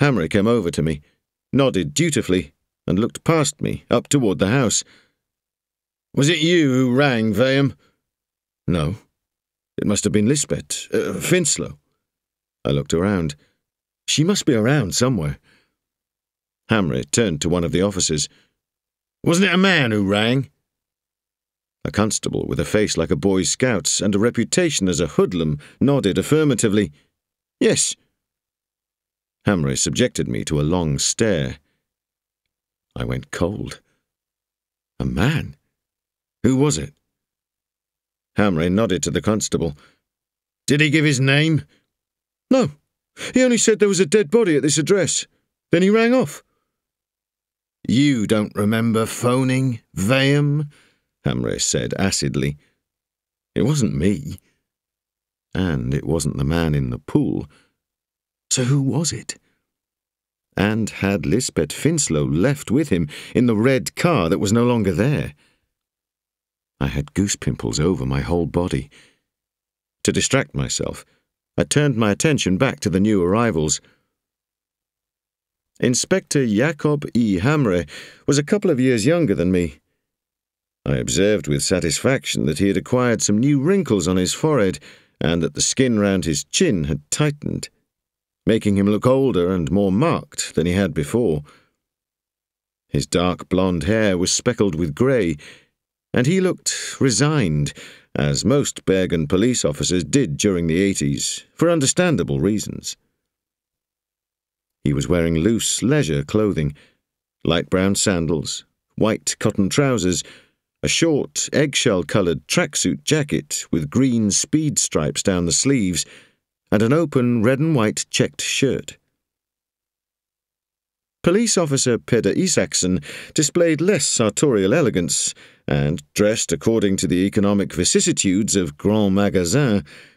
Hamre came over to me, nodded dutifully, and looked past me, up toward the house. "Was it you who rang, Vaham?" "No. It must have been Lisbeth, Finslow." I looked around. She must be around somewhere. Hamre turned to one of the officers. "Wasn't it a man who rang?" A constable with a face like a Boy Scout's and a reputation as a hoodlum nodded affirmatively. "Yes." Hamre subjected me to a long stare. I went cold. A man? Who was it? Hamre nodded to the constable. "Did he give his name?" "No. He only said there was a dead body at this address. Then he rang off." "You don't remember phoning, Vaham?" Hamre said acidly. It wasn't me. And it wasn't the man in the pool. So who was it? And had Lisbeth Finslow left with him in the red car that was no longer there? I had goose pimples over my whole body. To distract myself, I turned my attention back to the new arrivals. Inspector Jacob E. Hamre was a couple of years younger than me. I observed with satisfaction that he had acquired some new wrinkles on his forehead and that the skin round his chin had tightened, making him look older and more marked than he had before. His dark blonde hair was speckled with grey, and he looked resigned, as most Bergen police officers did during the 80s, for understandable reasons. He was wearing loose leisure clothing, light brown sandals, white cotton trousers, a short, eggshell-coloured tracksuit jacket with green speed stripes down the sleeves, and an open red and white checked shirt. Police Officer Peder Isaacson displayed less sartorial elegance, and, dressed according to the economic vicissitudes of Grand Magasin,